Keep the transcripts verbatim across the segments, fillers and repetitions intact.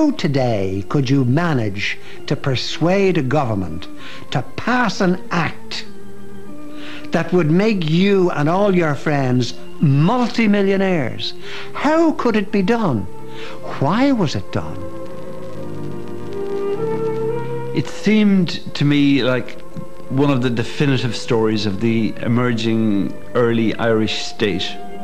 How today could you manage to persuade a government to pass an act that would make you and all your friends multi-millionaires? How could it be done? Why was it done? It seemed to me like one of the definitive stories of the emerging early Irish state.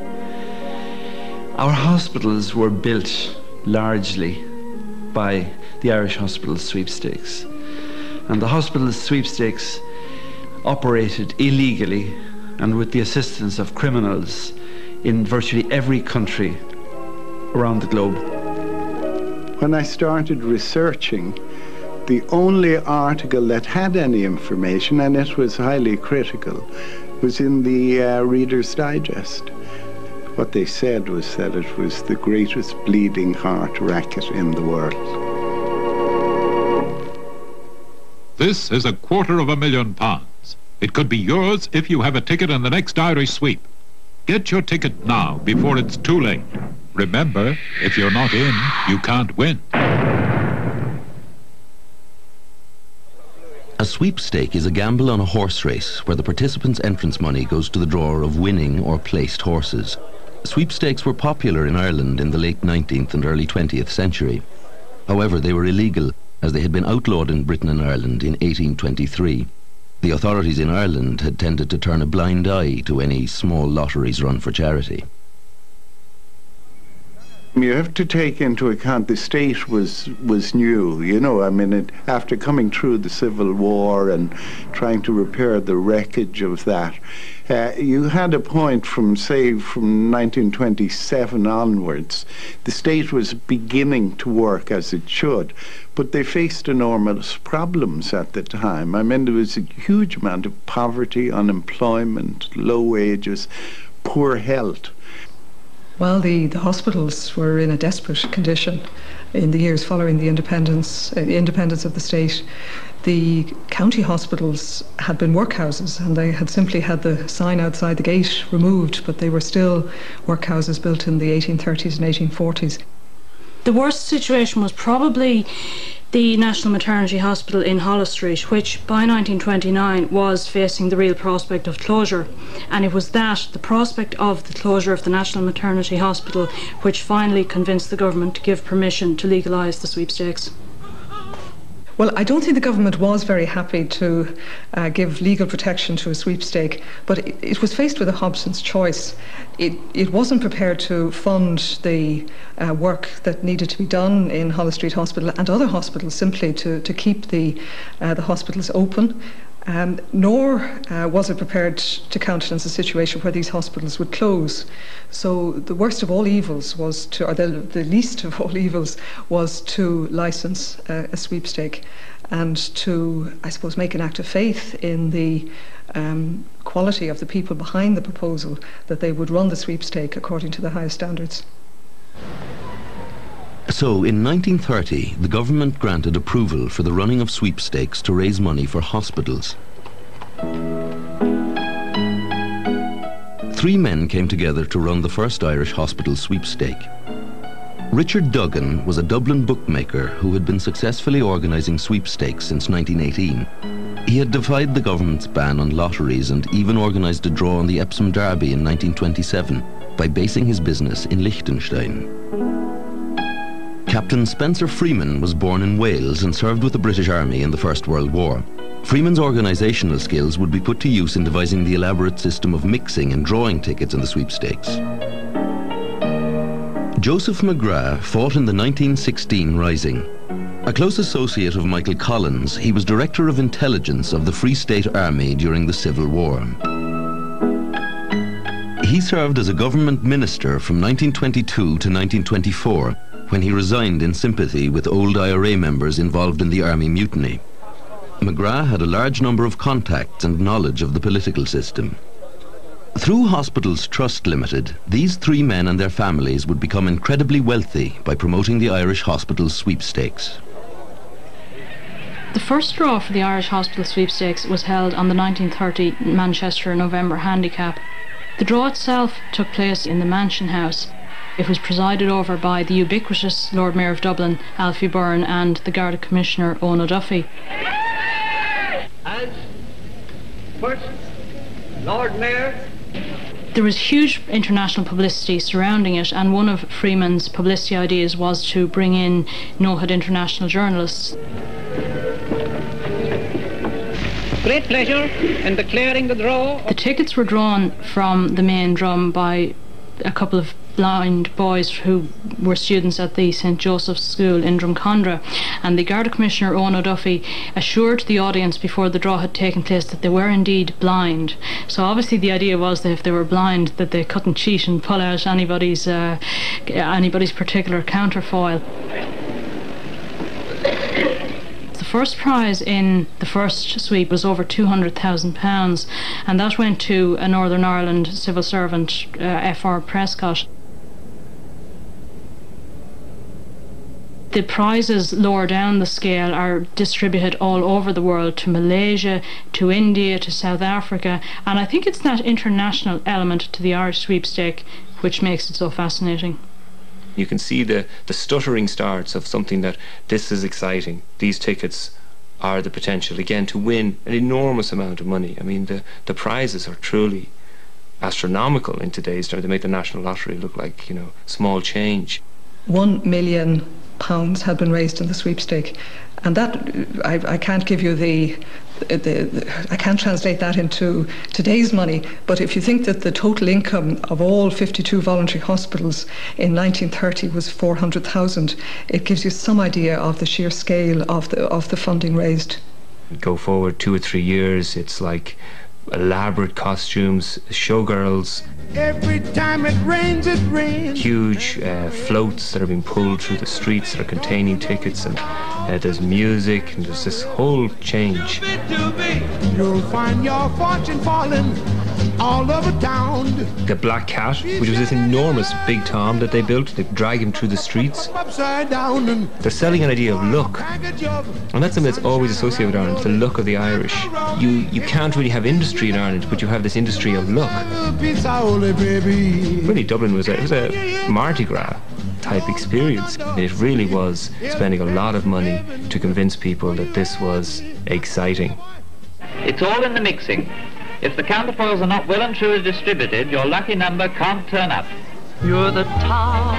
Our hospitals were built largely by the Irish Hospital Sweepstakes, and the Hospital Sweepstakes operated illegally and with the assistance of criminals in virtually every country around the globe. When I started researching, the only article that had any information, and it was highly critical, was in the uh, Reader's Digest. What they said was that it was the greatest bleeding heart racket in the world. This is a quarter of a million pounds. It could be yours if you have a ticket in the next Irish sweep. Get your ticket now before it's too late. Remember, if you're not in, you can't win. A sweepstake is a gamble on a horse race where the participants' entrance money goes to the drawer of winning or placed horses. Sweepstakes were popular in Ireland in the late nineteenth and early twentieth century. However, they were illegal as they had been outlawed in Britain and Ireland in eighteen twenty-three. The authorities in Ireland had tended to turn a blind eye to any small lotteries run for charity. You have to take into account the state was was new, you know, I mean, it, after coming through the Civil War and trying to repair the wreckage of that, uh, you had a point from, say, from nineteen twenty-seven onwards, the state was beginning to work as it should, but they faced enormous problems at the time. I mean, there was a huge amount of poverty, unemployment, low wages, poor health. Well, the, the hospitals were in a desperate condition in the years following the independence, uh, the independence of the state. The county hospitals had been workhouses, and they had simply had the sign outside the gate removed, but they were still workhouses built in the eighteen thirties and eighteen forties. The worst situation was probably the National Maternity Hospital in Holles Street, which by nineteen twenty-nine was facing the real prospect of closure. And it was that, the prospect of the closure of the National Maternity Hospital, which finally convinced the government to give permission to legalise the sweepstakes. Well, I don't think the government was very happy to uh, give legal protection to a sweepstake, but it, it was faced with a Hobson's choice. It, it wasn't prepared to fund the uh, work that needed to be done in Holles Street Hospital and other hospitals simply to, to keep the, uh, the hospitals open. Um, nor uh, was it prepared to countenance a situation where these hospitals would close. So the worst of all evils was to, or the, the least of all evils, was to license uh, a sweepstake and to, I suppose, make an act of faith in the um, quality of the people behind the proposal, that they would run the sweepstake according to the highest standards. So, in nineteen thirty, the government granted approval for the running of sweepstakes to raise money for hospitals. Three men came together to run the first Irish hospital sweepstake. Richard Duggan was a Dublin bookmaker who had been successfully organising sweepstakes since nineteen eighteen. He had defied the government's ban on lotteries and even organised a draw on the Epsom Derby in nineteen twenty-seven by basing his business in Liechtenstein. Captain Spencer Freeman was born in Wales and served with the British Army in the First World War. Freeman's organisational skills would be put to use in devising the elaborate system of mixing and drawing tickets in the sweepstakes. Joseph McGrath fought in the nineteen sixteen Rising. A close associate of Michael Collins, he was Director of Intelligence of the Free State Army during the Civil War. He served as a government minister from nineteen twenty-two to nineteen twenty-four, when he resigned in sympathy with old I R A members involved in the army mutiny. McGrath had a large number of contacts and knowledge of the political system. Through Hospitals Trust Limited, these three men and their families would become incredibly wealthy by promoting the Irish Hospitals Sweepstakes. The first draw for the Irish Hospital Sweepstakes was held on the nineteen thirty Manchester November Handicap. The draw itself took place in the Mansion House. It was presided over by the ubiquitous Lord Mayor of Dublin, Alfie Byrne, and the Garda Commissioner, Eoin O'Duffy. As first Lord Mayor, there was huge international publicity surrounding it, and one of Freeman's publicity ideas was to bring in noted international journalists. great pleasure in declaring the draw. The tickets were drawn from the main drum by a couple of blind boys who were students at the Saint Joseph's School in Drumcondra, and the Garda Commissioner Eoin O'Duffy assured the audience before the draw had taken place that they were indeed blind. So obviously the idea was that if they were blind, that they couldn't cheat and pull out anybody's uh, anybody's particular counterfoil. The first prize in the first sweep was over two hundred thousand pounds, and that went to a Northern Ireland civil servant, uh, F R Prescott. The prizes lower down the scale are distributed all over the world, to Malaysia, to India, to South Africa, and I think it's that international element to the Irish sweepstake which makes it so fascinating. You can see the, the stuttering starts of something that this is exciting. These tickets are the potential, again, to win an enormous amount of money. I mean, the, the prizes are truly astronomical in today's terms. They make the National Lottery look like, you know, small change. One million pounds had been raised in the sweepstake, and that I, I can't give you the, the, the I can't translate that into today's money, but if you think that the total income of all fifty-two voluntary hospitals in nineteen thirty was four hundred thousand, it gives you some idea of the sheer scale of the of the funding raised. Go forward two or three years, it's like elaborate costumes, showgirls. Every time it rains, it rains. Huge uh, floats that are being pulled through the streets that are containing tickets, and uh, there's music, and there's this whole change. You'll find your fortune falling all over town. The Black Cat, which was this enormous big Tom that they built, they drag him through the streets. Upside down and they're selling an idea of look, and that's something that's always associated with Ireland, the look of the Irish. You you can't really have industry in Ireland, but you have this industry of look. Really, Dublin was a, it was a Mardi Gras type experience. It really was spending a lot of money to convince people that this was exciting. It's all in the mixing. If the counterfoils are not well and truly distributed, your lucky number can't turn up. You're the top,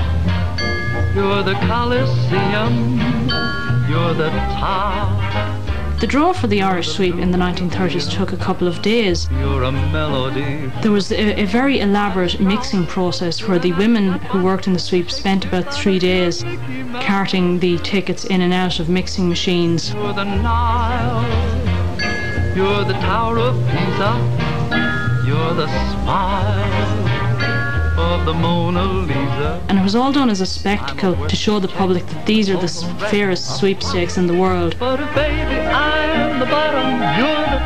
you're the Coliseum, you're the top. The draw for the Irish sweep in the nineteen thirties took a couple of days. You're a melody. There was a, a very elaborate mixing process where the women who worked in the sweep spent about three days carting the tickets in and out of mixing machines. You're the Nile, you're the Tower of Pisa, you're the smile of the Mona Lisa. And it was all done as a spectacle to show the public that these are the fairest sweepstakes in the world. But baby, I'm the bottom, you're the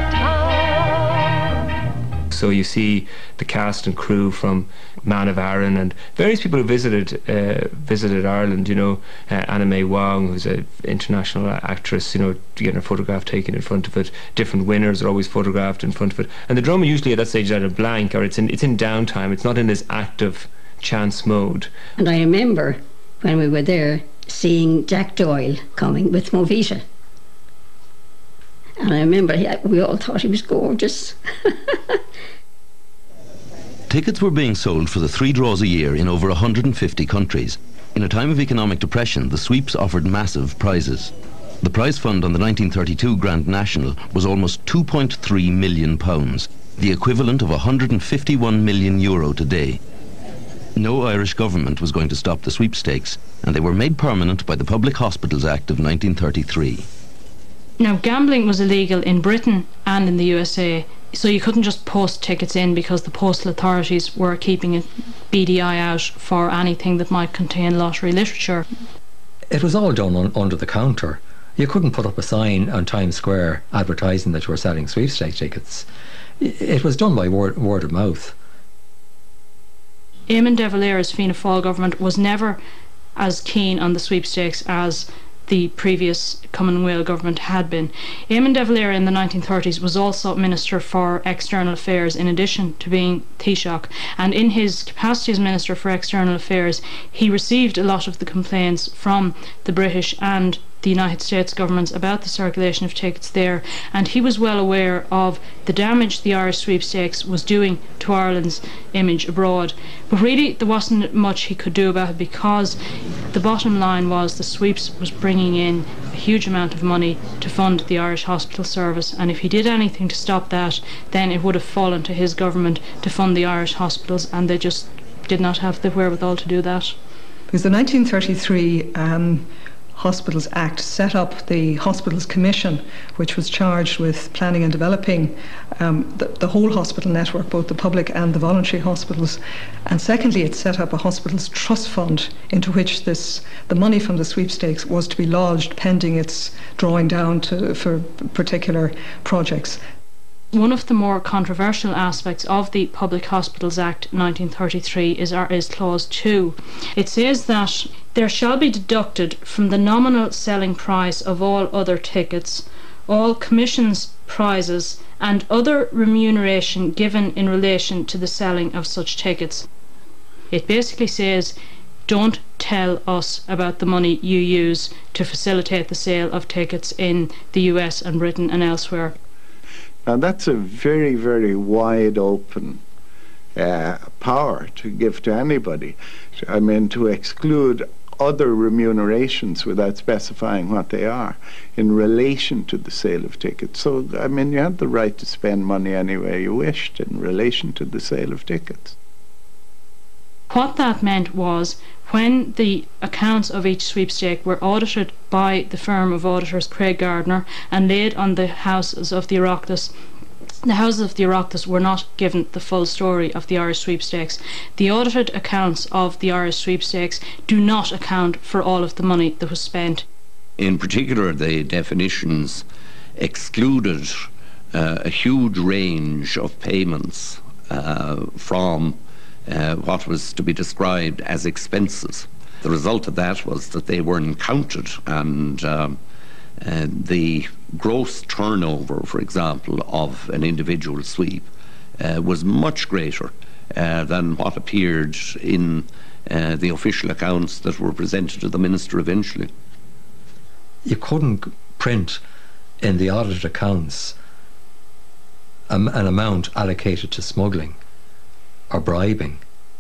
top. So you see the cast and crew from Man of Arran and various people who visited uh, visited Ireland, you know, uh, Anna May Wong, who's an international actress, you know, getting her photograph taken in front of it. Different winners are always photographed in front of it. And the drama usually at that stage is either blank or it's in, it's in downtime. It's not in this active chance mode. And I remember when we were there seeing Jack Doyle coming with Movita. And I remember he, we all thought he was gorgeous. Tickets were being sold for the three draws a year in over one hundred fifty countries. In a time of economic depression, the sweeps offered massive prizes. The prize fund on the nineteen thirty-two Grand National was almost two point three million pounds, the equivalent of one hundred fifty-one million euro today. No Irish government was going to stop the sweepstakes, and they were made permanent by the Public Hospitals Act of nineteen thirty-three. Now, gambling was illegal in Britain and in the U S A, so you couldn't just post tickets in because the postal authorities were keeping a beady eye out for anything that might contain lottery literature. It was all done on, under the counter. You couldn't put up a sign on Times Square advertising that you were selling sweepstakes tickets. It was done by word, word of mouth. Eamon de Valera's Fianna Fáil government was never as keen on the sweepstakes as the previous Commonwealth government had been. Eamon de Valera in the nineteen thirties was also Minister for External Affairs in addition to being Taoiseach, and in his capacity as Minister for External Affairs he received a lot of the complaints from the British and the United States governments about the circulation of tickets there, and he was well aware of the damage the Irish sweepstakes was doing to Ireland's image abroad. But really there wasn't much he could do about it, because the bottom line was the sweeps was bringing in a huge amount of money to fund the Irish hospital service, and if he did anything to stop that, then it would have fallen to his government to fund the Irish hospitals, and they just did not have the wherewithal to do that. Because the nineteen thirty-three um, Hospitals Act set up the Hospitals Commission, which was charged with planning and developing um, the, the whole hospital network, both the public and the voluntary hospitals. And secondly, it set up a hospitals trust fund into which this the money from the sweepstakes was to be lodged pending its drawing down to, for particular projects. One of the more controversial aspects of the Public Hospitals Act nineteen thirty-three is, is Clause two. It says that there shall be deducted from the nominal selling price of all other tickets, all commissions, prizes, and other remuneration given in relation to the selling of such tickets. It basically says, don't tell us about the money you use to facilitate the sale of tickets in the U S and Britain and elsewhere. Now that's a very, very wide open uh, power to give to anybody. I mean, to exclude other remunerations without specifying what they are in relation to the sale of tickets. So, I mean, you had the right to spend money any way you wished in relation to the sale of tickets. What that meant was, when the accounts of each sweepstake were audited by the firm of auditors Craig Gardner and laid on the houses of the Oireachtas, the houses of the Oireachtas were not given the full story of the Irish sweepstakes. The audited accounts of the Irish sweepstakes do not account for all of the money that was spent. In particular, the definitions excluded uh, a huge range of payments uh, from Uh, what was to be described as expenses. The result of that was that they weren't counted, and um, uh, the gross turnover, for example, of an individual sweep uh, was much greater uh, than what appeared in uh, the official accounts that were presented to the minister eventually. You couldn't print in the audited accounts um, an amount allocated to smuggling or bribing.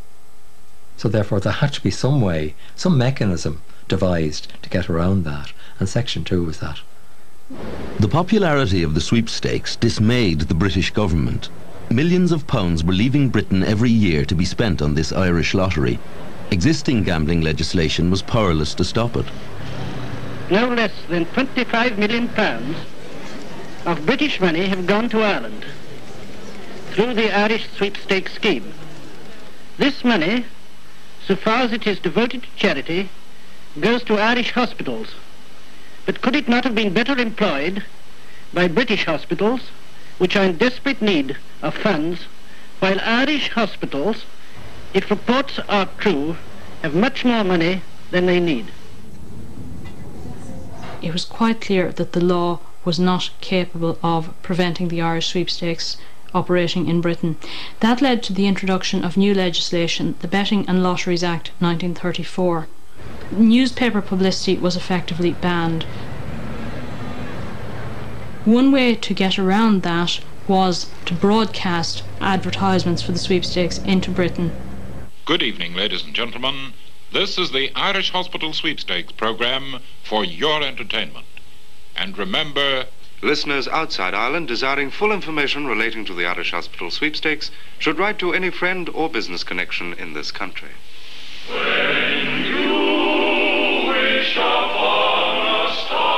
So therefore there had to be some way, some mechanism devised to get around that, and Section two was that. The popularity of the sweepstakes dismayed the British government. Millions of pounds were leaving Britain every year to be spent on this Irish lottery. Existing gambling legislation was powerless to stop it. No less than twenty-five million pounds of British money have gone to Ireland through the Irish sweepstakes scheme. This money, so far as it is devoted to charity, goes to Irish hospitals. But could it not have been better employed by British hospitals, which are in desperate need of funds, while Irish hospitals, if reports are true, have much more money than they need? It was quite clear that the law was not capable of preventing the Irish sweepstakes operating in Britain. That led to the introduction of new legislation, the Betting and Lotteries Act nineteen thirty-four. Newspaper publicity was effectively banned. One way to get around that was to broadcast advertisements for the sweepstakes into Britain. Good evening, ladies and gentlemen. This is the Irish Hospital Sweepstakes program for your entertainment. And remember, listeners outside Ireland desiring full information relating to the Irish Hospital Sweepstakes should write to any friend or business connection in this country. When you wish upon a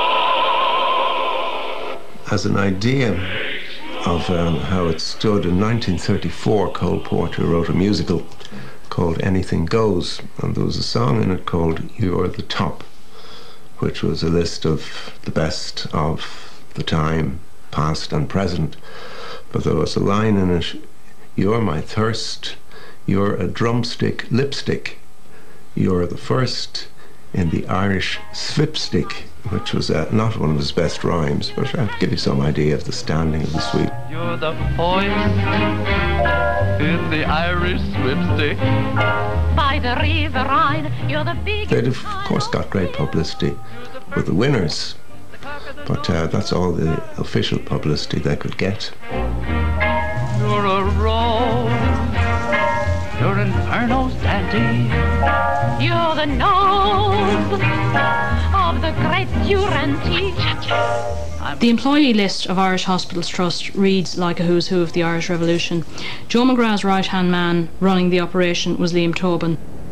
star. As an idea of um, how it stood, in nineteen thirty-four, Cole Porter wrote a musical called Anything Goes, and there was a song in it called You're the Top, which was a list of the best of the time, past and present. But there was a line in it, you're my thirst, you're a drumstick lipstick, you're the first, in the Irish Sweepstake, which was uh, not one of his best rhymes, but I'll give you some idea of the standing of the sweep. You're the voice in the Irish Sweepstake. By the River Rhine, you're the big. They'd of course got great publicity with the winners, but uh, that's all the official publicity they could get. You're a rose, you're Inferno's dandy. You're the nose of the great Durante. The employee list of Irish Hospitals Trust reads like a who's who of the Irish Revolution. Joe McGrath's right-hand man running the operation was Liam Tobin.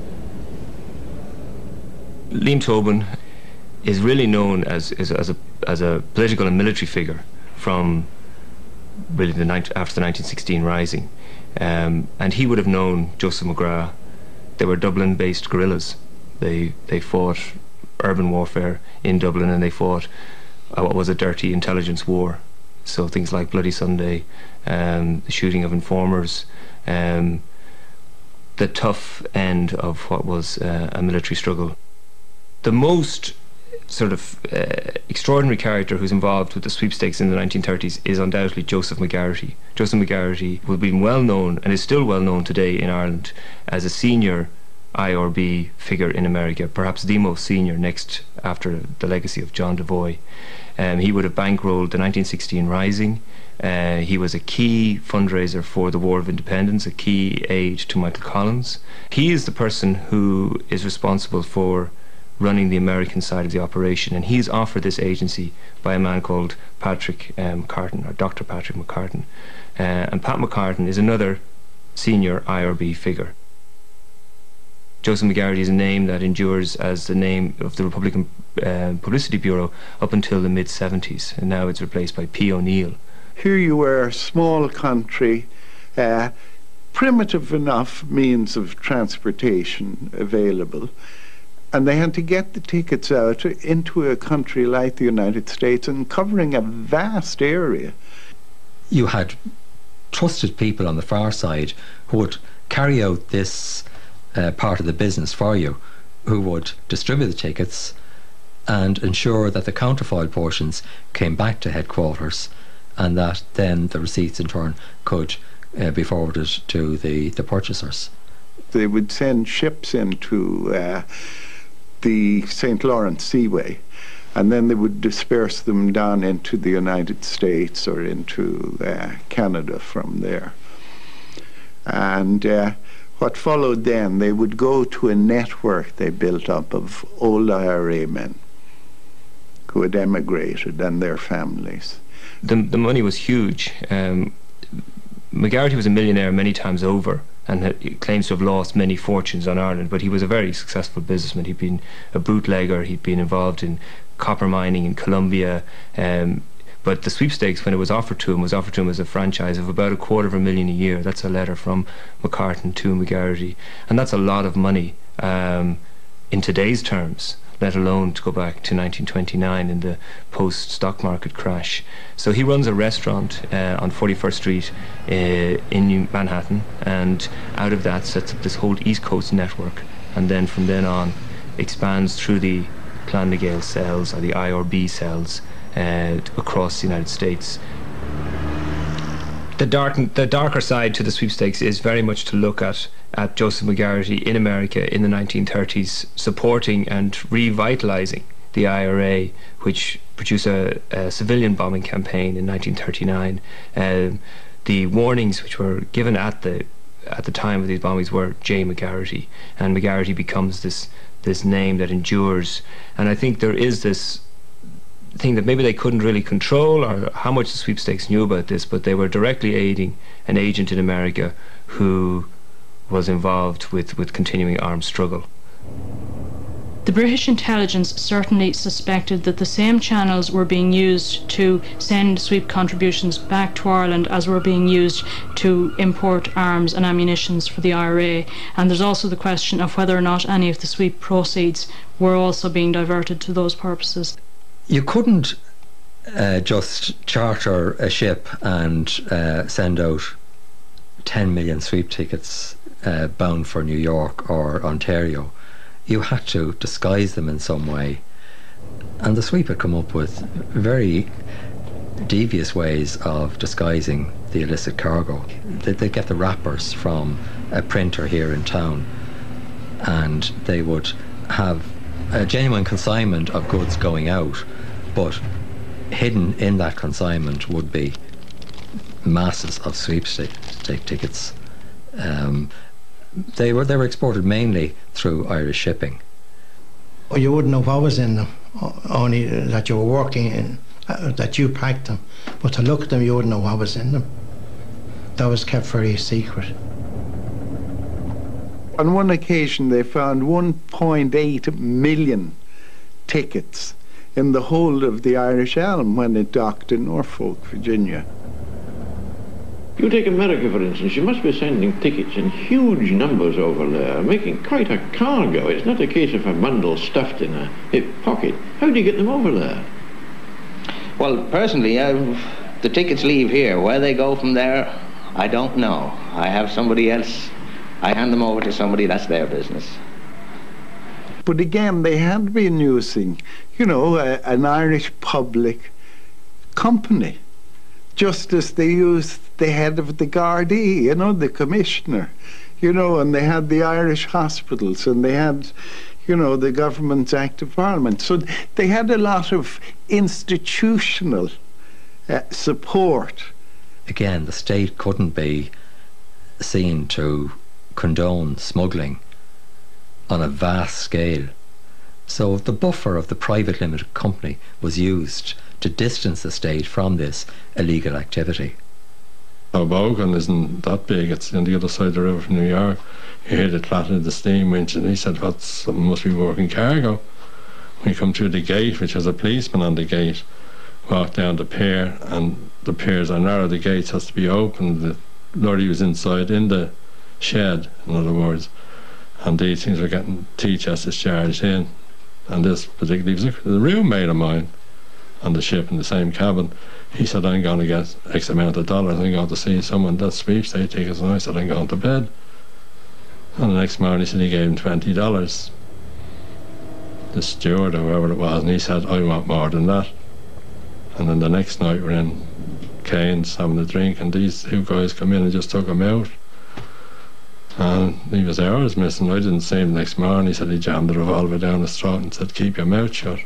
Liam Tobin is really known as, as, as, a, as a political and military figure from really the after the nineteen sixteen Rising. Um, and he would have known Joseph McGrath. They were Dublin-based guerrillas. They they fought urban warfare in Dublin, and they fought uh, what was a dirty intelligence war. So things like Bloody Sunday, um, the shooting of informers, um, the tough end of what was uh, a military struggle. The most sort of uh, extraordinary character who's involved with the sweepstakes in the nineteen thirties is undoubtedly Joseph McGarrity. Joseph McGarrity will be well known, and is still well known today in Ireland, as a senior I R B figure in America, perhaps the most senior, next after the legacy of John Devoy. Um, he would have bankrolled the nineteen sixteen Rising. Uh, he was a key fundraiser for the War of Independence, a key aide to Michael Collins. He is the person who is responsible for running the American side of the operation, and he's offered this agency by a man called Patrick um, McCartan, or Doctor Patrick McCartan. Uh, and Pat McCartan is another senior I R B figure. Joseph McGarrity is a name that endures as the name of the Republican uh, Publicity Bureau up until the mid seventies, and now it's replaced by P. O'Neill. Here you were, small country, uh, primitive enough means of transportation available, and they had to get the tickets out into a country like the United States and covering a vast area. You had trusted people on the far side who would carry out this uh, part of the business for you, who would distribute the tickets and ensure that the counterfoil portions came back to headquarters, and that then the receipts in turn could uh, be forwarded to the, the purchasers. They would send ships into uh, the Saint Lawrence Seaway, and then they would disperse them down into the United States or into uh, Canada from there. And uh, what followed then, they would go to a network they built up of old I R A men who had emigrated, and their families. The, the money was huge. Um, McGarrity was a millionaire many times over, and had, claims to have lost many fortunes on Ireland, but he was a very successful businessman. He'd been a bootlegger, he'd been involved in copper mining in Colombia, um, but the sweepstakes, when it was offered to him, was offered to him as a franchise of about a quarter of a million a year. That's a letter from McCartan to McGarrity, and that's a lot of money um, in today's terms, let alone to go back to nineteen twenty-nine in the post-stock market crash. So he runs a restaurant uh, on forty-first Street uh, in New Manhattan, and out of that sets up this whole East Coast network, and then from then on expands through the Clondegale cells, or the I R B cells, uh, across the United States. The, dark, the darker side to the sweepstakes is very much to look at at Joseph McGarrity in America in the nineteen thirties, supporting and revitalising the I R A, which produced a, a civilian bombing campaign in nineteen thirty-nine. Uh, the warnings which were given at the at the time of these bombings were J. McGarrity, and McGarrity becomes this this name that endures. And I think there is this thing that maybe they couldn't really control, or how much the sweepstakes knew about this, but they were directly aiding an agent in America who was involved with, with continuing armed struggle. The British intelligence certainly suspected that the same channels were being used to send sweep contributions back to Ireland as were being used to import arms and ammunitions for the I R A, and there's also the question of whether or not any of the sweep proceeds were also being diverted to those purposes. You couldn't uh, just charter a ship and uh, send out ten million sweep tickets uh, bound for New York or Ontario. you had to disguise them in some way. And the sweep had come up with very devious ways of disguising the illicit cargo. They'd, they'd get the wrappers from a printer here in town, and they would have a genuine consignment of goods going out, but hidden in that consignment would be masses of sweepstake tickets. Um, they were they were exported mainly through Irish shipping. You wouldn't know what was in them, only that you were working in, uh, that you packed them. But to look at them, you wouldn't know what was in them. That was kept very secret. On one occasion, they found one point eight million tickets in the hold of the Irish Elm when it docked in Norfolk, Virginia. You take America, for instance, you must be sending tickets in huge numbers over there, making quite a cargo. It's not a case of a bundle stuffed in a hip pocket. How do you get them over there? Well, personally, I've, the tickets leave here. Where they go from there, I don't know. I have somebody else. I hand them over to somebody, that's their business. But again, they had been using, you know, a, an Irish public company, just as they used the head of the Gardaí, you know, the commissioner, you know, and they had the Irish hospitals, and they had, you know, the government's Act of Parliament. So they had a lot of institutional uh, support. Again, the state couldn't be seen to condone smuggling on a vast scale. So the buffer of the private limited company was used to distance the state from this illegal activity. Hoboken isn't that big, it's on the other side of the river from New York. You hear the clatter of the steam winch, and he said, "What? Something must be working cargo." We come through the gate, which has a policeman on the gate, walk down the pier, and the piers are narrow, the gates has to be opened. The lorry was inside in the shed, in other words, and these things were getting tea chests discharged in. And this particularly was a roommate of mine on the ship in the same cabin. He said, "I'm going to get X amount of dollars, I'm going to see someone that sweepstake tickets," and I said, "I'm going to bed." And the next morning he said he gave him twenty dollars, the steward or whoever it was, and he said, "I want more than that." And then the next night we're in Kane's having a drink, and these two guys come in and just took him out. And he was hours missing. I didn't see him the next morning. He said he jammed the revolver down his throat and said, "Keep your mouth shut."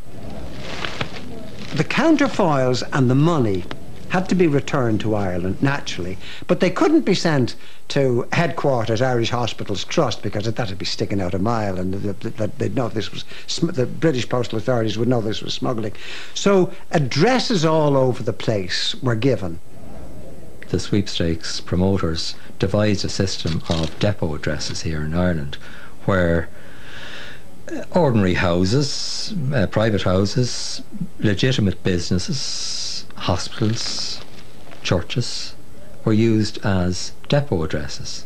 The counterfoils and the money had to be returned to Ireland, naturally, but they couldn't be sent to headquarters, Irish Hospitals Trust, because that would be sticking out a mile, and they'd know this was, the British postal authorities would know this was smuggling. So addresses all over the place were given. The sweepstakes promoters devised a system of depot addresses here in Ireland, where ordinary houses, uh, private houses, legitimate businesses, hospitals, churches were used as depot addresses.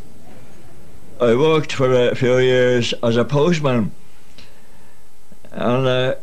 I worked for a few years as a postman, and uh,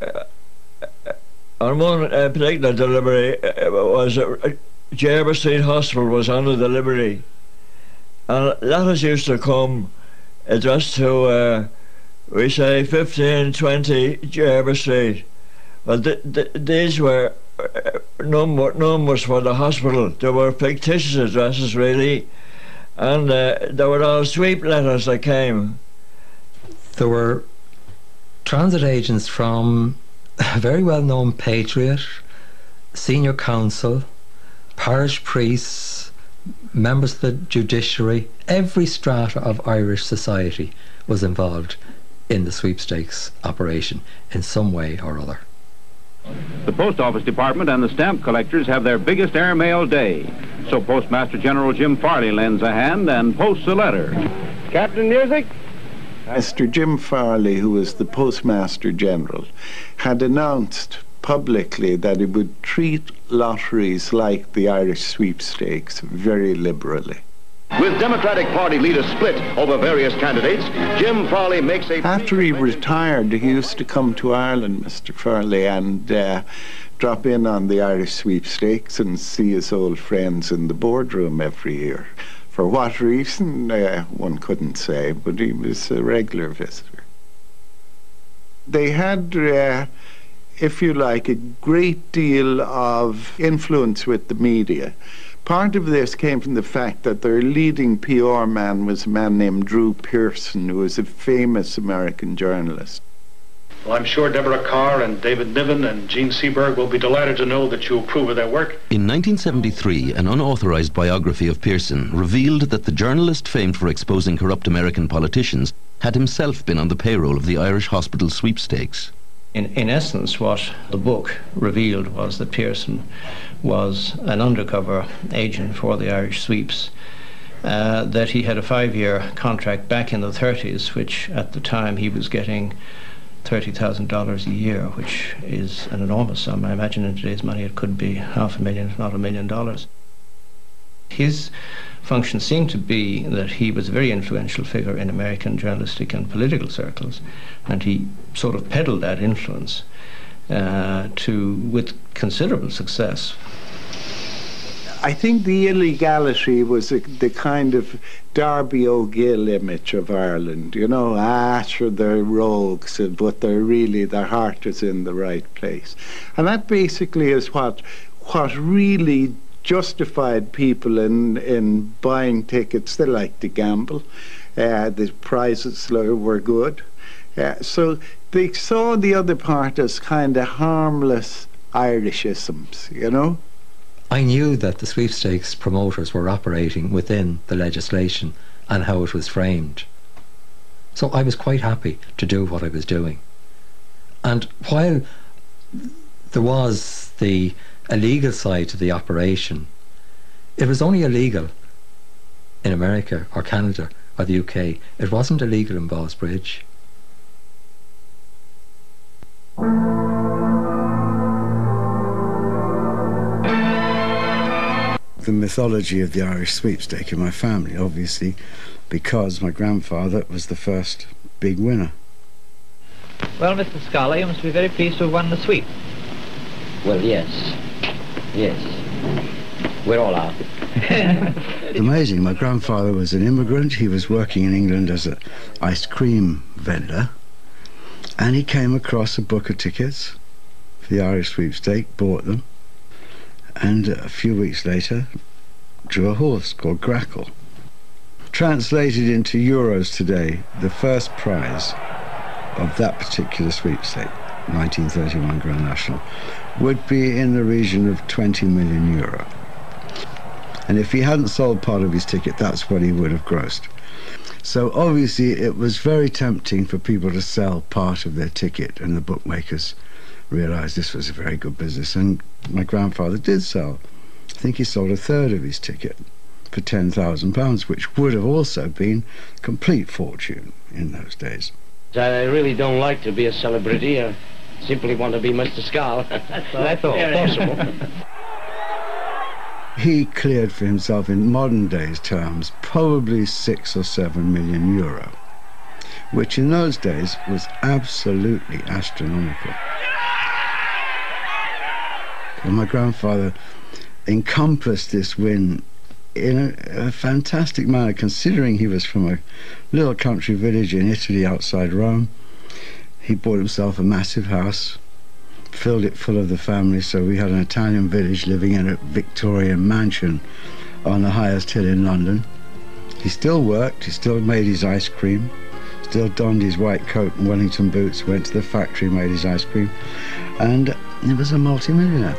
on one uh, particular delivery uh, was uh, Jervis Street Hospital was on the delivery, and letters used to come addressed to uh, we say fifteen twenty Jervis Street. Well, th th these were uh, number numbers for the hospital. They were fictitious addresses, really, and uh, they were all sweep letters that came. There were transit agents from a very well-known patriot, senior council, parish priests, members of the judiciary. Every strata of Irish society was involved in the sweepstakes operation in some way or other. The Post Office Department and the stamp collectors have their biggest airmail day, so Postmaster General Jim Farley lends a hand and posts a letter. Captain Music? Mister Jim Farley, who was the Postmaster General, had announced publicly that he would treat lotteries like the Irish sweepstakes very liberally. With Democratic Party leaders split over various candidates, Jim Farley makes a... After he retired, he used to come to Ireland, Mister Farley, and uh, drop in on the Irish sweepstakes and see his old friends in the boardroom every year. For what reason, uh, one couldn't say, but he was a regular visitor. They had, uh, if you like, a great deal of influence with the media. Part of this came from the fact that their leading P R man was a man named Drew Pearson, who was a famous American journalist. Well, I'm sure Deborah Carr and David Niven and Gene Seberg will be delighted to know that you approve of their work. In nineteen seventy-three, an unauthorized biography of Pearson revealed that the journalist famed for exposing corrupt American politicians had himself been on the payroll of the Irish hospital sweepstakes. In, in essence, what the book revealed was that Pearson was an undercover agent for the Irish sweeps, uh, that he had a five-year contract back in the thirties, which at the time he was getting thirty thousand dollars a year, which is an enormous sum. I imagine in today's money it could be half a million, if not a million dollars. His function seemed to be that he was a very influential figure in American journalistic and political circles, and he sort of peddled that influence uh, to with considerable success. I think the illegality was a, the kind of Darby O'Gill image of Ireland, you know, ah, sure, they're rogues, but they're really, their heart is in the right place. And that basically is what, what really justified people in, in buying tickets. They liked to gamble. Uh, the prizes were good. Uh, so they saw the other part as kind of harmless Irishisms, you know? I knew that the sweepstakes promoters were operating within the legislation and how it was framed. So I was quite happy to do what I was doing. And while there was the illegal side to the operation, it was only illegal in America or Canada or the U K. It wasn't illegal in Ballsbridge. The mythology of the Irish sweepstake in my family, obviously, because my grandfather was the first big winner. Well, Mister Scarlett, you must be very pleased to have won the sweep. Well, yes. Yes. We're all out. It's amazing. My grandfather was an immigrant. He was working in England as an ice cream vendor, and he came across a book of tickets for the Irish sweepstake, bought them, and a few weeks later drew a horse called Grackle. Translated into euros today, the first prize of that particular sweepstake, nineteen thirty-one Grand National, would be in the region of twenty million euro. And if he hadn't sold part of his ticket, that's what he would have grossed. So obviously it was very tempting for people to sell part of their ticket, and the bookmakers realised this was a very good business, and my grandfather did sell. I think he sold a third of his ticket for ten thousand pounds, which would have also been a complete fortune in those days. I really don't like to be a celebrity. I simply want to be Mister Scarlett. That's all possible. He cleared for himself, in modern days terms, probably six or seven million euro, which in those days was absolutely astronomical. And my grandfather encompassed this win in a, a fantastic manner, considering he was from a little country village in Italy outside Rome. He bought himself a massive house, filled it full of the family, so we had an Italian village living in a Victorian mansion on the highest hill in London. He still worked, he still made his ice cream, still donned his white coat and Wellington boots, went to the factory, made his ice cream, and he was a multi-millionaire.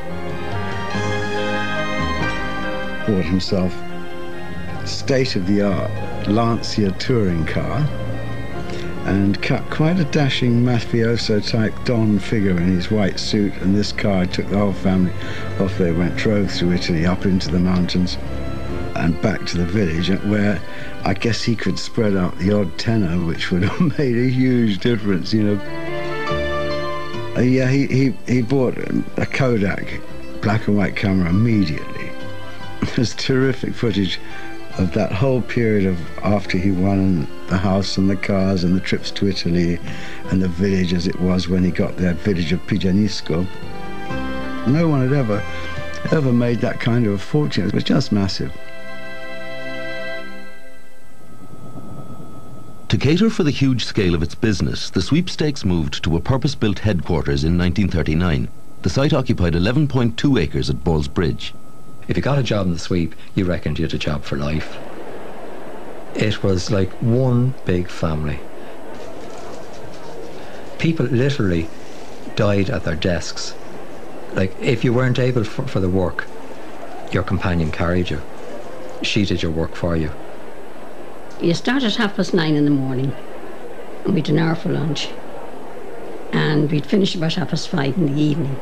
Bought himself a state-of-the-art Lancia touring car and cut quite a dashing mafioso-type Don figure in his white suit, and this car took the whole family. Off they went, drove through Italy, up into the mountains and back to the village, where I guess he could spread out the odd tenner, which would have made a huge difference, you know. Uh, yeah, he, he, he bought a Kodak black and white camera immediately. There's terrific footage of that whole period of after he won, the house and the cars and the trips to Italy and the village as it was when he got there, village of Pigianisco. No one had ever, ever made that kind of a fortune. It was just massive. To cater for the huge scale of its business, the sweepstakes moved to a purpose-built headquarters in nineteen thirty-nine. The site occupied eleven point two acres at Ballsbridge. If you got a job in the sweep, you reckoned you had a job for life. It was like one big family. People literally died at their desks. Like, if you weren't able for, for the work, your companion carried you. She did your work for you. You start at half past nine in the morning, and we'd an hour for lunch, and we'd finish about half past five in the evening.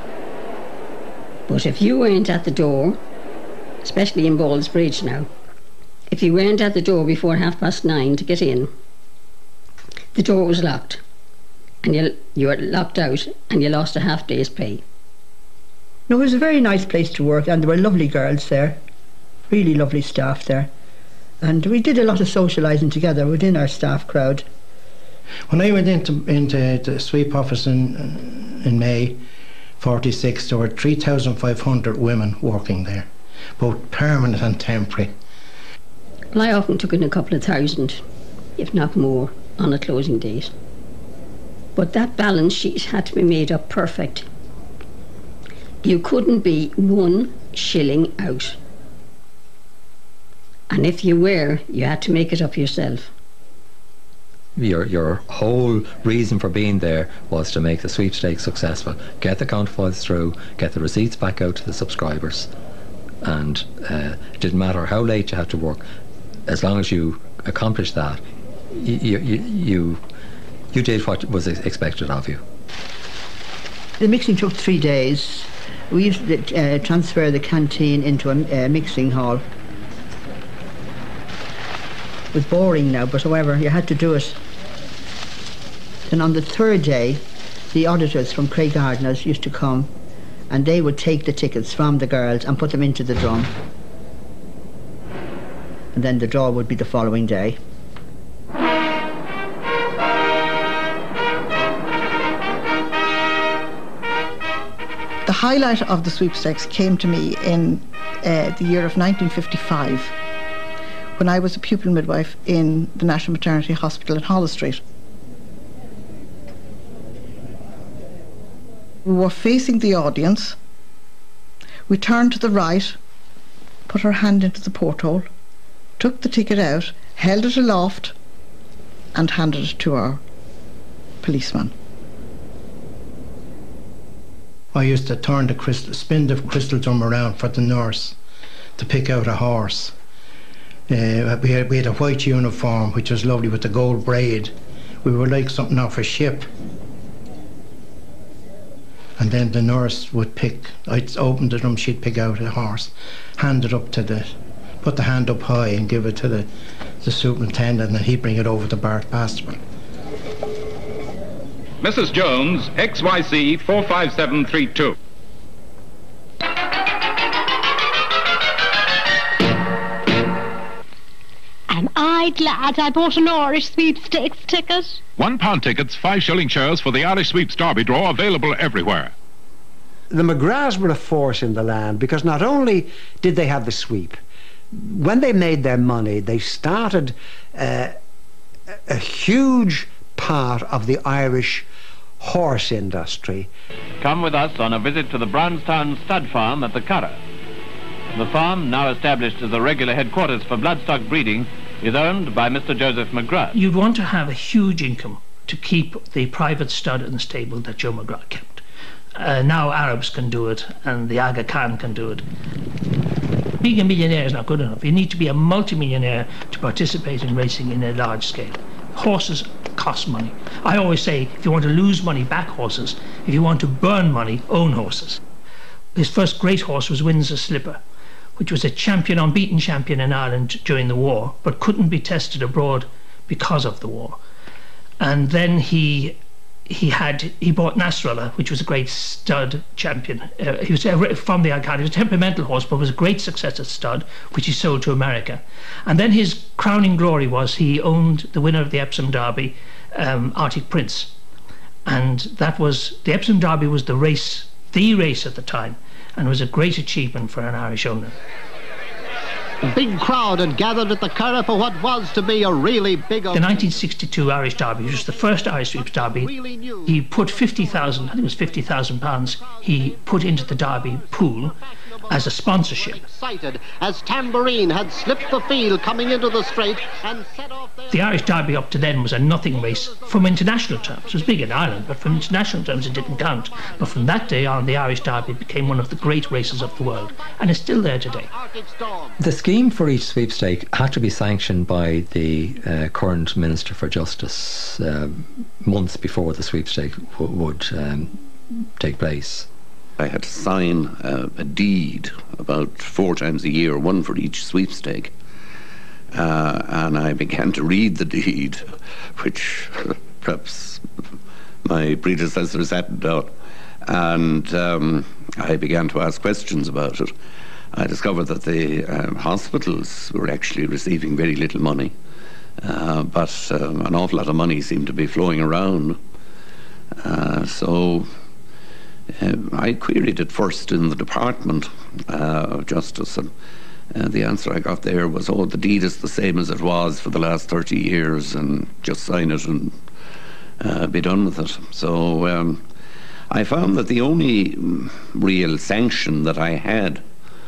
But if you weren't at the door, especially in Ballsbridge now, if you weren't at the door before half past nine to get in, the door was locked, and you, you were locked out, and you lost a half day's pay. No, it was a very nice place to work, and there were lovely girls there, really lovely staff there. And we did a lot of socialising together within our staff crowd. When I went into into the sweep office in in May forty-six, there were three thousand five hundred women working there, both permanent and temporary. Well, I often took in a couple of thousand, if not more, on a closing date. But that balance sheet had to be made up perfect. You couldn't be one shilling out. And if you were, you had to make it up yourself. Your your whole reason for being there was to make the sweepstakes successful. Get the counterfoils through, get the receipts back out to the subscribers. And uh, it didn't matter how late you had to work. As long as you accomplished that, you, you, you, you did what was expected of you. The mixing took three days. We used to uh, transfer the canteen into a uh, mixing hall. It was boring now, but however, you had to do it. Then on the third day, the auditors from Craig Gardner's used to come, and they would take the tickets from the girls and put them into the drum. And then the draw would be the following day. The highlight of the sweepstakes came to me in uh, the year of nineteen fifty-five, when I was a pupil midwife in the National Maternity Hospital in Holles Street. We were facing the audience. We turned to the right, put our hand into the porthole, took the ticket out, held it aloft, and handed it to our policeman. I used to turn the crystal, spin the crystal drum around for the nurse to pick out a horse. Uh, we, had, we had a white uniform, which was lovely, with the gold braid. We were like something off a ship. And then the nurse would pick, I'd open the drum, she'd pick out a horse, hand it up to the, put the hand up high and give it to the, the superintendent, and he'd bring it over to Bart Bastable. Missus Jones, X Y C four five seven three two. Am I glad I bought an Irish sweepstakes ticket? One pound tickets, five shilling shares for the Irish Sweeps Derby draw, available everywhere. The McGraths were a force in the land because not only did they have the sweep, when they made their money, they started uh, a huge part of the Irish horse industry. Come with us on a visit to the Brownstown stud farm at the Curragh. The farm, now established as a regular headquarters for bloodstock breeding, is owned by Mister Joseph McGrath. You'd want to have a huge income to keep the private stud in the stable that Joe McGrath kept. Uh, now Arabs can do it, and the Aga Khan can do it. Being a millionaire is not good enough. You need to be a multimillionaire to participate in racing in a large scale. Horses cost money. I always say, if you want to lose money, back horses. If you want to burn money, own horses. His first great horse was Windsor Slipper, which was a champion, unbeaten champion in Ireland during the war, but couldn't be tested abroad because of the war. And then he he had he bought Nasrallah, which was a great stud champion. Uh, he was uh, from the Al-Qadi. He was a temperamental horse, but was a great success at stud, which he sold to America. And then his crowning glory was he owned the winner of the Epsom Derby, um, Arctic Prince, and that was the Epsom Derby was the race, the race at the time, and was a great achievement for an Irish owner. A big crowd had gathered at the Curragh for what was to be a really big... The nineteen sixty-two Irish Derby, which was the first Irish Sweeps Derby, he put fifty thousand, I think it was fifty thousand pounds, he put into the Derby pool as a sponsorship. Excited as Tambourine had slipped the field coming into the straight and set off their... The Irish Derby up to then was a nothing race from international terms. It was big in Ireland, but from international terms it didn't count. But from that day on, the Irish Derby became one of the great races of the world, and is still there today. The scheme for each sweepstake had to be sanctioned by the uh, current Minister for Justice um, months before the sweepstake w would um, take place. I had to sign uh, a deed about four times a year, one for each sweepstake. Uh, and I began to read the deed, which perhaps my predecessors hadn't done. And um, I began to ask questions about it. I discovered that the um, hospitals were actually receiving very little money, uh, but um, an awful lot of money seemed to be flowing around. Uh, so uh, I queried it first in the Department uh, of Justice, and uh, the answer I got there was, oh, the deed is the same as it was for the last thirty years, and just sign it and uh, be done with it. So um, I found that the only real sanction that I had,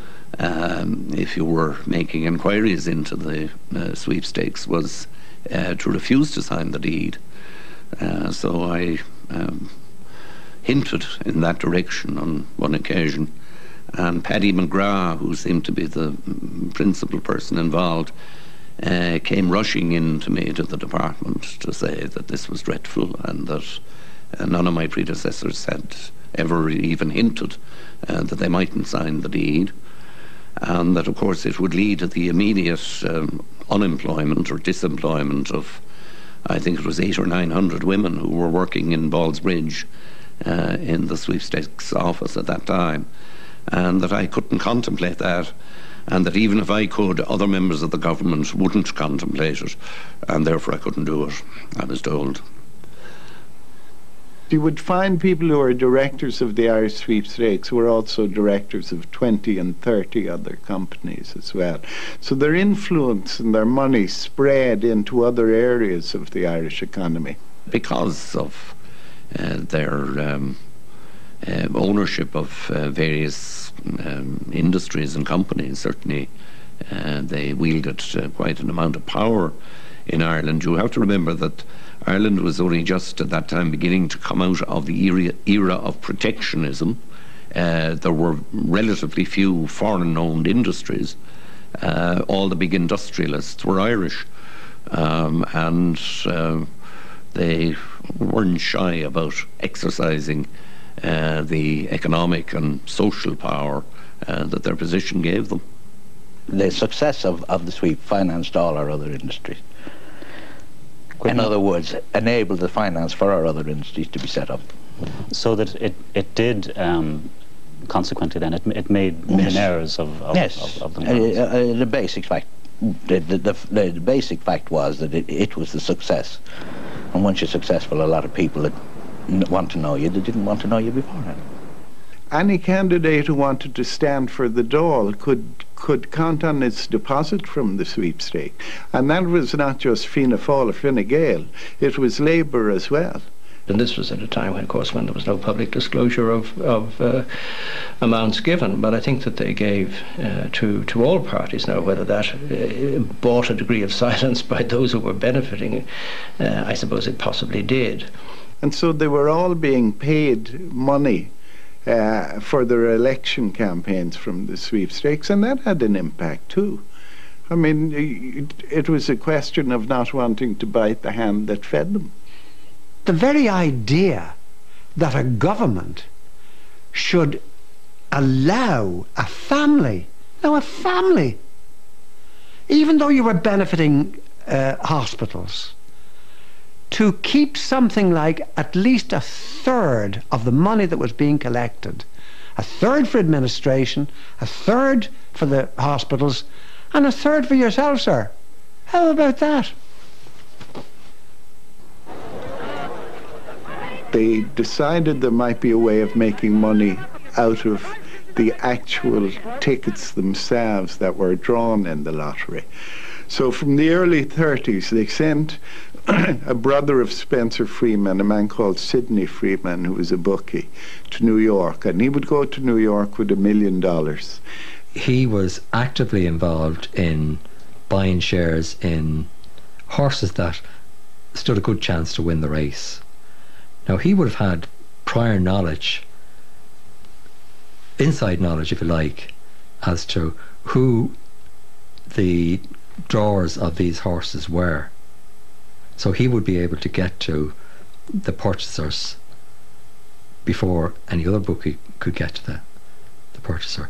Um, if you were making inquiries into the uh, sweepstakes, was uh, to refuse to sign the deed. Uh, so I um, hinted in that direction on one occasion, and Paddy McGrath, who seemed to be the principal person involved, uh, came rushing in to me to the department to say that this was dreadful and that uh, none of my predecessors had ever even hinted uh, that they mightn't sign the deed, and that of course it would lead to the immediate um, unemployment or disemployment of, I think it was eight or nine hundred women who were working in Ballsbridge uh, in the sweepstakes office at that time, and that I couldn't contemplate that, and that even if I could, other members of the government wouldn't contemplate it, and therefore I couldn't do it, I was told. You would find people who are directors of the Irish Sweepstakes were also directors of twenty and thirty other companies as well. So their influence and their money spread into other areas of the Irish economy. Because of uh, their um, uh, ownership of uh, various um, industries and companies, certainly uh, they wielded uh, quite an amount of power in Ireland. You have to remember that Ireland was only just at that time beginning to come out of the era, era of protectionism. Uh, there were relatively few foreign-owned industries. Uh, all the big industrialists were Irish, um, and uh, they weren't shy about exercising uh, the economic and social power uh, that their position gave them. The success of, of the sweep financed all our other industries. In other words, enable the finance for our other industries to be set up. So that it, it did, um, consequently then, it, it made millionaires yes. of, of, yes. of, of themselves. Uh, uh, the basic fact, the, the, the, the basic fact was that it, it was the success. And once you're successful, a lot of people that want to know you, they didn't want to know you beforehand. Any candidate who wanted to stand for the Dáil could could count on its deposit from the sweepstake, and that was not just Fianna Fáil or Fine Gael, it was Labour as well. And this was at a time when, of course, when there was no public disclosure of, of uh, amounts given, but I think that they gave uh, to, to all parties. Now, whether that uh, bought a degree of silence by those who were benefiting, uh, I suppose it possibly did. And so they were all being paid money Uh, for their election campaigns from the sweepstakes, and that had an impact too. I mean, it, it was a question of not wanting to bite the hand that fed them. The very idea that a government should allow a family, now a family, even though you were benefiting uh, hospitals, to keep something like at least a third of the money that was being collected, a third for administration, a third for the hospitals, and a third for yourself, sir. How about that? They decided there might be a way of making money out of the actual tickets themselves that were drawn in the lottery. So from the early thirties, they sent a brother of Spencer Freeman, a man called Sidney Freeman, who was a bookie, to New York, and he would go to New York with a million dollars. He was actively involved in buying shares in horses that stood a good chance to win the race. Now, he would have had prior knowledge, inside knowledge if you like, as to who the drawers of these horses were. So he would be able to get to the purchasers before any other bookie could get to the, the purchaser.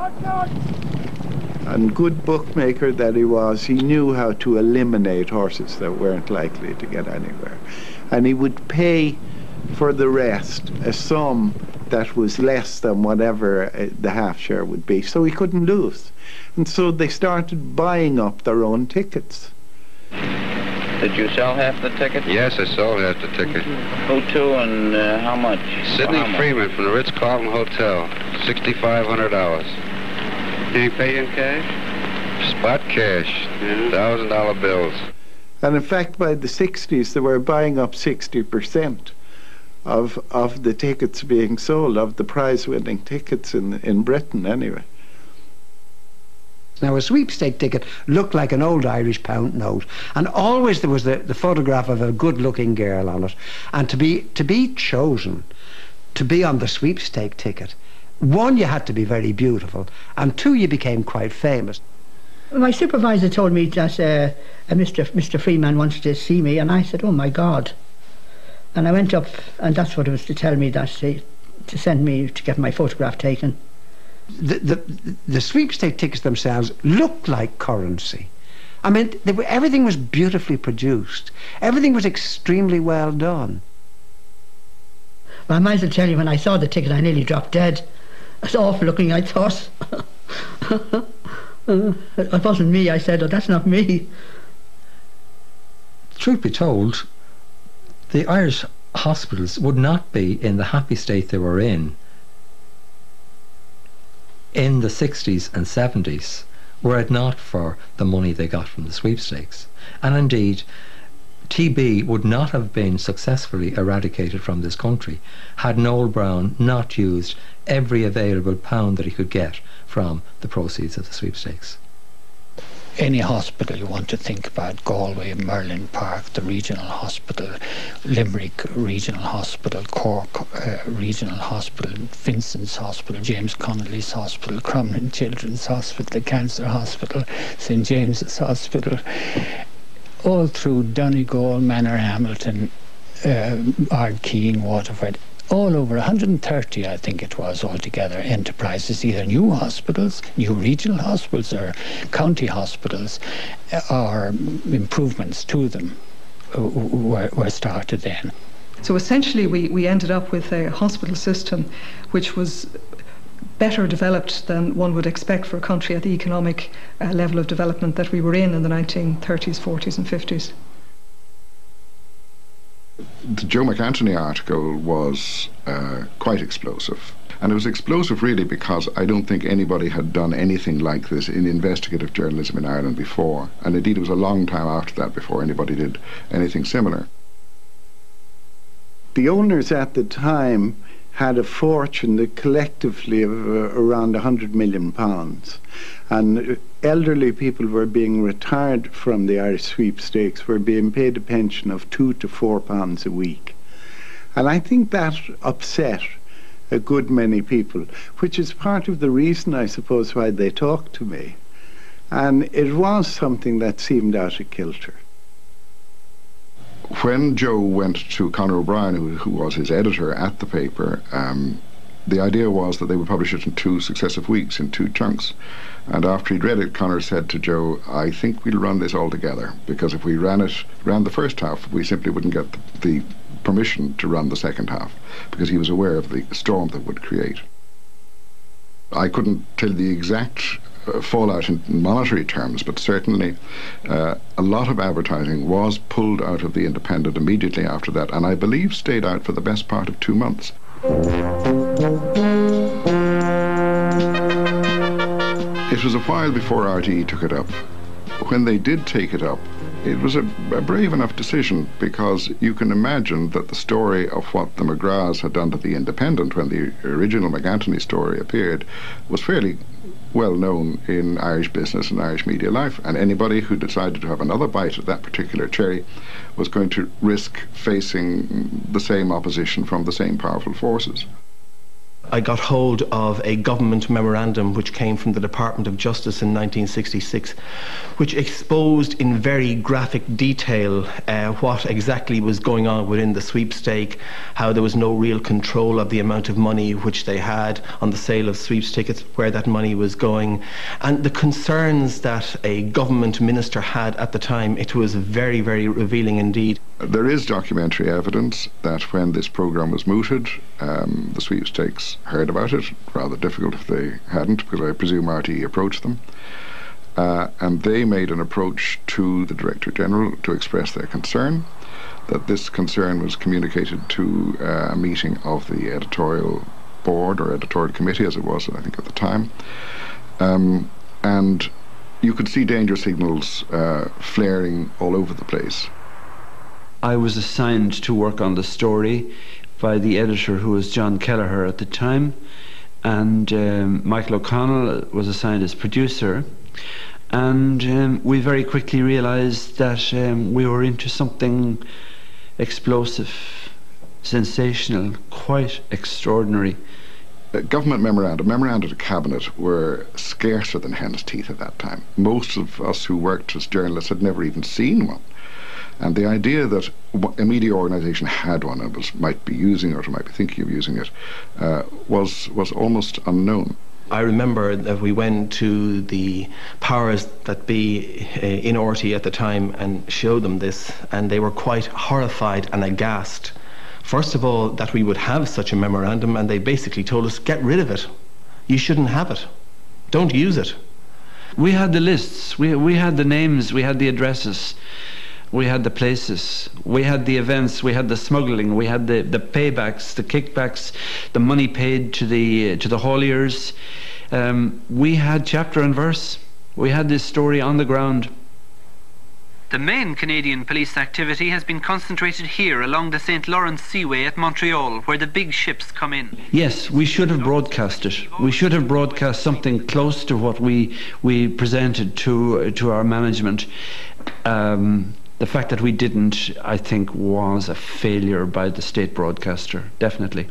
And good bookmaker that he was, he knew how to eliminate horses that weren't likely to get anywhere. And he would pay for the rest a sum that was less than whatever uh, the half share would be, so he couldn't lose. And so they started buying up their own tickets. Did you sell half the tickets? Yes, I sold half the ticket. Who to and uh, how much? Sidney how much? Freeman from the Ritz-Carlton Hotel, sixty-five hundred dollars. Did he pay in cash? Spot cash, one thousand dollar bills. And in fact, by the sixties, they were buying up sixty percent of of the tickets being sold, of the prize-winning tickets in in Britain, anyway. Now, a sweepstake ticket looked like an old Irish pound note, and always there was the, the photograph of a good-looking girl on it. And to be to be chosen to be on the sweepstake ticket, one, you had to be very beautiful, and two, you became quite famous. My supervisor told me that uh, uh, Mister Mister Freeman wanted to see me, and I said, "Oh my God!" And I went up, and that's what it was to tell me that they, to send me to get my photograph taken. The, the the sweepstake tickets themselves looked like currency. I mean, they were, everything was beautifully produced. Everything was extremely well done. Well, I might as well tell you, when I saw the ticket, I nearly dropped dead. It was awful looking, I thought. uh, it wasn't me, I said, "Oh, that's not me." Truth be told, the Irish hospitals would not be in the happy state they were in in the sixties and seventies were it not for the money they got from the sweepstakes. And indeed, T B would not have been successfully eradicated from this country had Noel Brown not used every available pound that he could get from the proceeds of the sweepstakes. Any hospital you want to think about, Galway, Merlin Park, the regional hospital, Limerick Regional Hospital, Cork uh, Regional Hospital, Vincent's Hospital, James Connolly's Hospital, Cromlin Children's Hospital, the Cancer Hospital, Saint James's Hospital, all through Donegal, Manor Hamilton, uh, Ardkeen, Waterford, all over one hundred thirty, I think it was, altogether, enterprises, either new hospitals, new regional hospitals, or county hospitals, or improvements to them were, were started then. So essentially we, we ended up with a hospital system which was better developed than one would expect for a country at the economic uh, level of development that we were in in the nineteen thirties, forties and fifties. The Joe McAntony article was uh, quite explosive. And it was explosive really because I don't think anybody had done anything like this in investigative journalism in Ireland before. And indeed it was a long time after that before anybody did anything similar. The owners at the time had a fortune that collectively of uh, around one hundred million pounds. And elderly people were being retired from the Irish sweepstakes, were being paid a pension of two to four pounds a week. And I think that upset a good many people, which is part of the reason, I suppose, why they talked to me. And it was something that seemed out of kilter. When Joe went to Conor O'Brien, who, who was his editor at the paper, um, the idea was that they would publish it in two successive weeks, in two chunks. And after he'd read it, Conor said to Joe, "I think we'll run this all together, because if we ran it, ran the first half, we simply wouldn't get the, the permission to run the second half," because he was aware of the storm that would create. I couldn't tell the exact uh, fallout in monetary terms, but certainly uh, a lot of advertising was pulled out of the Independent immediately after that, and I believe stayed out for the best part of two months. It was a while before R T E took it up. When they did take it up, it was a, a brave enough decision, because you can imagine that the story of what the McGraths had done to the Independent when the original McAntony story appeared was fairly well known in Irish business and Irish media life, and anybody who decided to have another bite at that particular cherry was going to risk facing the same opposition from the same powerful forces. I got hold of a government memorandum which came from the Department of Justice in nineteen sixty-six, which exposed in very graphic detail uh, what exactly was going on within the sweepstake, how there was no real control of the amount of money which they had on the sale of sweeps tickets, where that money was going, and the concerns that a government minister had at the time. It was very, very revealing indeed. There is documentary evidence that when this programme was mooted, um, the sweepstakes heard about it. Rather difficult if they hadn't, because I presume R T E approached them. Uh, and they made an approach to the Director General to express their concern, that this concern was communicated to uh, a meeting of the editorial board, or editorial committee as it was, I think, at the time. Um, and you could see danger signals uh, flaring all over the place. I was assigned to work on the story by the editor, who was John Kelleher at the time, and um, Michael O'Connell was assigned as producer, and um, we very quickly realised that um, we were into something explosive, sensational, quite extraordinary. Uh, government memoranda, memoranda to cabinet, were scarcer than hen's teeth at that time. Most of us who worked as journalists had never even seen one. And the idea that a media organisation had one and was, might be using it or might be thinking of using it uh, was, was almost unknown. I remember that we went to the powers that be uh, in R T E at the time and showed them this, and they were quite horrified and aghast. First of all, that we would have such a memorandum, and they basically told us, get rid of it. You shouldn't have it. Don't use it. We had the lists, we, we had the names, we had the addresses. We had the places, we had the events, we had the smuggling, we had the, the paybacks, the kickbacks, the money paid to the to the hauliers. Um, we had chapter and verse. We had this story on the ground. The main Canadian police activity has been concentrated here along the Saint Lawrence Seaway at Montreal, where the big ships come in. Yes, we should have broadcast it. We should have broadcast something close to what we we presented to to our management. Um, The fact that we didn't, I think, was a failure by the state broadcaster, definitely.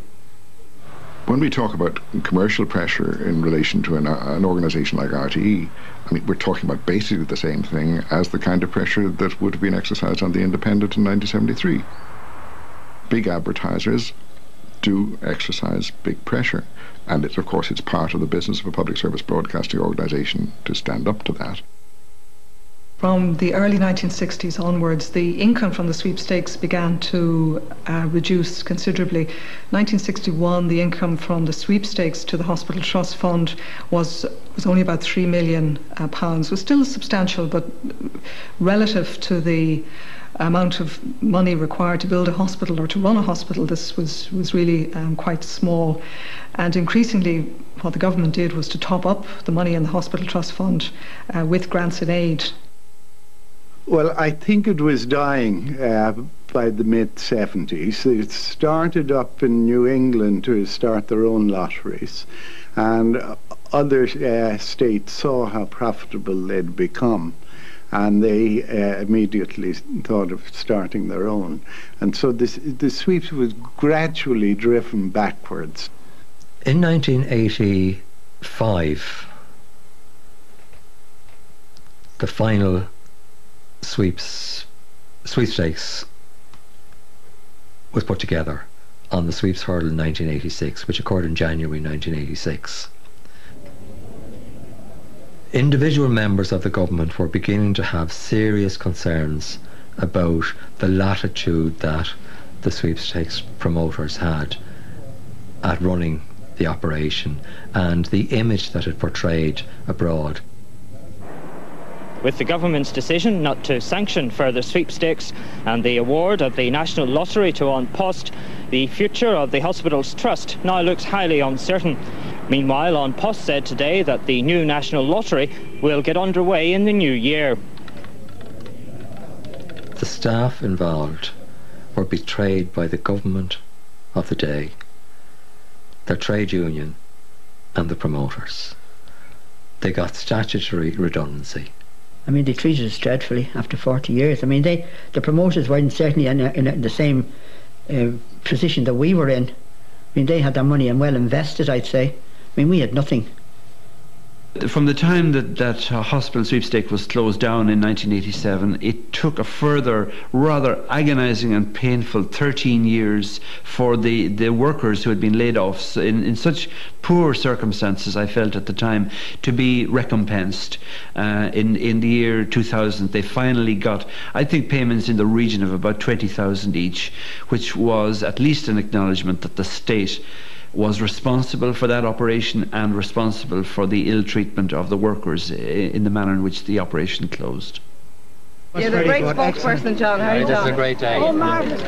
When we talk about commercial pressure in relation to an, an organisation like R T E, I mean, we're talking about basically the same thing as the kind of pressure that would have been exercised on the Independent in nineteen seventy-three. Big advertisers do exercise big pressure, and it's, of course, it's part of the business of a public service broadcasting organisation to stand up to that. From the early nineteen sixties onwards, the income from the sweepstakes began to uh, reduce considerably. nineteen sixty-one, the income from the sweepstakes to the Hospital Trust Fund was was only about three million uh, pounds. It was still substantial, but relative to the amount of money required to build a hospital or to run a hospital, this was was really um, quite small. And increasingly, what the government did was to top up the money in the Hospital Trust Fund uh, with grants and aid. Well, I think it was dying uh, by the mid seventies. It started up in New England to start their own lotteries, and other uh, states saw how profitable they'd become, and they uh, immediately thought of starting their own. And so this, the sweeps was gradually driven backwards. In nineteen eighty-five, the final sweeps sweepstakes was put together on the sweeps hurdle in nineteen eighty-six, which occurred in January nineteen eighty-six. Individual members of the government were beginning to have serious concerns about the latitude that the sweepstakes promoters had at running the operation and the image that it portrayed abroad. With the government's decision not to sanction further sweepstakes and the award of the National Lottery to An Post, the future of the hospital's trust now looks highly uncertain. Meanwhile, An Post said today that the new National Lottery will get underway in the new year. The staff involved were betrayed by the government of the day, their trade union and the promoters. They got statutory redundancy. I mean, they treated us dreadfully after forty years. I mean, they, the promoters weren't certainly in, a, in, a, in the same uh, position that we were in. I mean, they had their money and well invested, I'd say. I mean, we had nothing. From the time that that uh, hospital sweepstake was closed down in nineteen eighty-seven, it took a further, rather agonising and painful thirteen years for the, the workers who had been laid off in, in such poor circumstances, I felt at the time, to be recompensed. Uh, in, in the year two thousand, they finally got, I think, payments in the region of about twenty thousand each, which was at least an acknowledgement that the state was responsible for that operation and responsible for the ill treatment of the workers in the manner in which the operation closed. You're a great spokesperson, John. How are you, John? It's a great day. Oh, marvellous.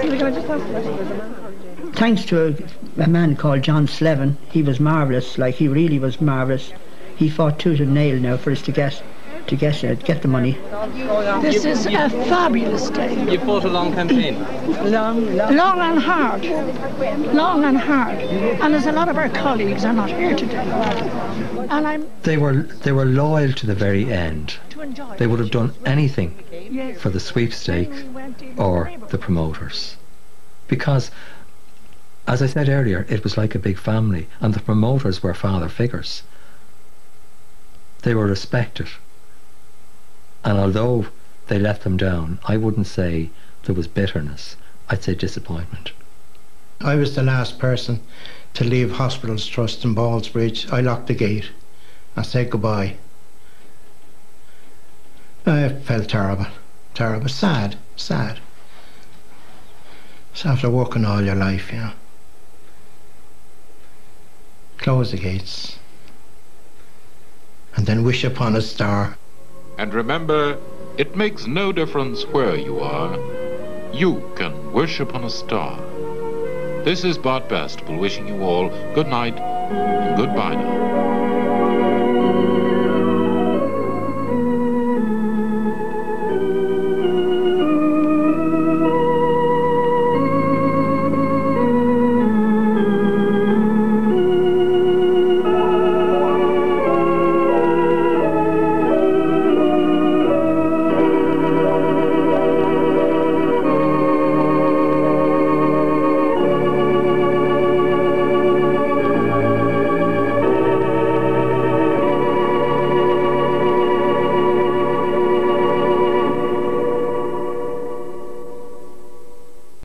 Thanks to a, a man called John Slevin, he was marvellous. Like, he really was marvellous. He fought tooth and nail now for us to get to get uh, get the money. This is a fabulous day. You fought a long campaign. Long, long. Long and hard. Long and hard. And there's a lot of our colleagues are not here today. And I'm. They were they were loyal to the very end. They would have done anything Yes. for the sweepstake or the promoters, because, as I said earlier, it was like a big family, and the promoters were father figures. They were respected. And although they let them down, I wouldn't say there was bitterness. I'd say disappointment. I was the last person to leave Hospitals Trust in Ballsbridge. I locked the gate and said goodbye. I felt terrible, terrible, sad, sad. It's after working all your life, you know. Close the gates and then wish upon a star. And remember, it makes no difference where you are. You can wish upon a star. This is Bart Bastable wishing you all good night and goodbye now.